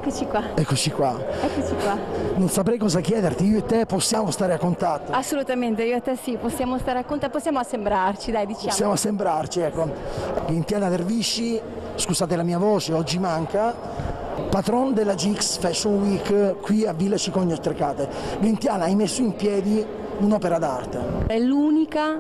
Eccoci qua. Eccoci qua. Eccoci qua. Non saprei cosa chiederti, io e te possiamo stare a contatto? Assolutamente, io e te sì, possiamo stare a contatto, possiamo assembrarci, dai, diciamo. Possiamo assembrarci, ecco. Ghintiana Dervisci, scusate la mia voce, oggi manca, patron della GX Fashion Week qui a Villa Cicogna Trecate. Ghintiana, hai messo in piedi un'opera d'arte. È l'unica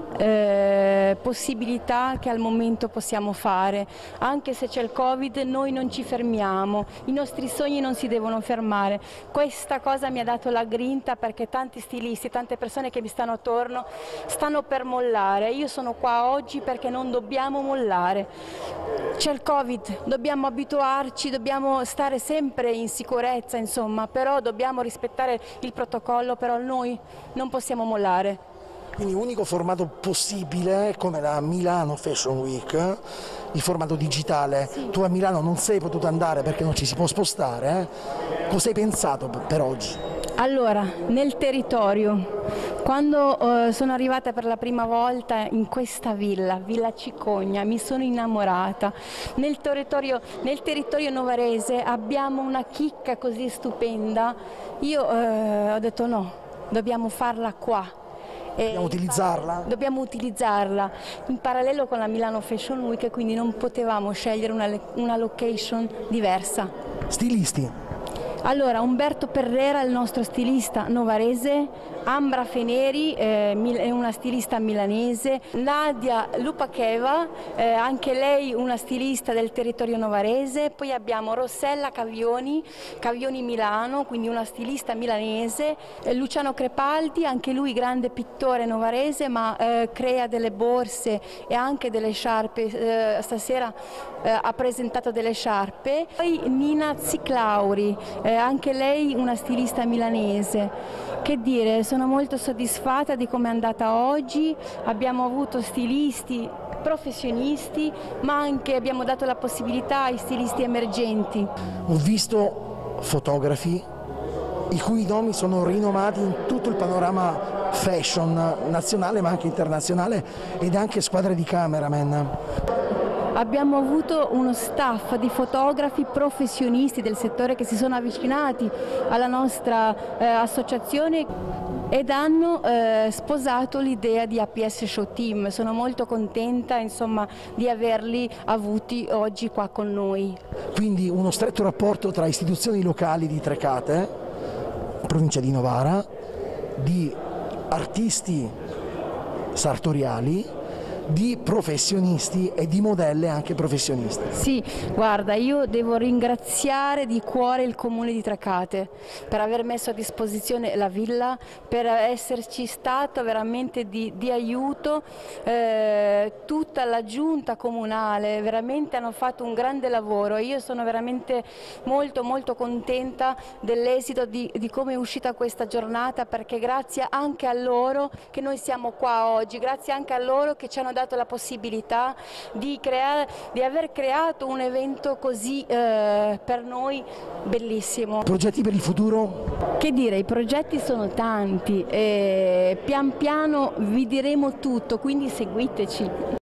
possibilità che al momento possiamo fare, anche se c'è il Covid noi non ci fermiamo, i nostri sogni non si devono fermare. Questa cosa mi ha dato la grinta perché tanti stilisti, tante persone che mi stanno attorno stanno per mollare. Io sono qua oggi perché non dobbiamo mollare. C'è il Covid, dobbiamo abituarci, dobbiamo stare sempre in sicurezza, insomma, però dobbiamo rispettare il protocollo, però noi non possiamo mollare. Quindi unico formato possibile come la Milano Fashion Week, il formato digitale. Sì. Tu a Milano non sei potuto andare perché non ci si può spostare, Cosa hai pensato per oggi? Allora, nel territorio, quando sono arrivata per la prima volta in questa villa, Villa Cicogna, mi sono innamorata. Nel territorio novarese abbiamo una chicca così stupenda, io ho detto no, dobbiamo farla qua. Dobbiamo utilizzarla? Dobbiamo utilizzarla in parallelo con la Milano Fashion Week, quindi non potevamo scegliere una location diversa. Stilisti? Allora, Umberto Perrera, il nostro stilista novarese, Ambra Feneri, è una stilista milanese, Nadia Lupacheva, anche lei una stilista del territorio novarese, poi abbiamo Rossella Cavioni Milano, quindi una stilista milanese, Luciano Crepaldi, anche lui grande pittore novarese, ma crea delle borse e anche delle sciarpe, stasera ha presentato delle sciarpe, poi Nina Ziclauri, anche lei una stilista milanese. Che dire, sono molto soddisfatta di come è andata oggi, abbiamo avuto stilisti professionisti, ma anche abbiamo dato la possibilità ai stilisti emergenti. Ho visto fotografi i cui nomi sono rinomati in tutto il panorama fashion nazionale ma anche internazionale ed anche squadre di cameraman. Abbiamo avuto uno staff di fotografi professionisti del settore che si sono avvicinati alla nostra associazione ed hanno sposato l'idea di APS Show Team. Sono molto contenta, insomma, di averli avuti oggi qua con noi. Quindi uno stretto rapporto tra istituzioni locali di Trecate, provincia di Novara, di artisti sartoriali, di professionisti e di modelle anche professioniste. Sì, guarda, io devo ringraziare di cuore il Comune di Trecate per aver messo a disposizione la villa, per esserci stato veramente di aiuto, tutta la giunta comunale, veramente hanno fatto un grande lavoro. Io sono veramente molto contenta dell'esito di come è uscita questa giornata, perché grazie anche a loro che noi siamo qua oggi, grazie anche a loro che ci hanno dato la possibilità di aver creato un evento così per noi bellissimo. Progetti per il futuro? Che dire, i progetti sono tanti, pian piano vi diremo tutto, quindi seguiteci.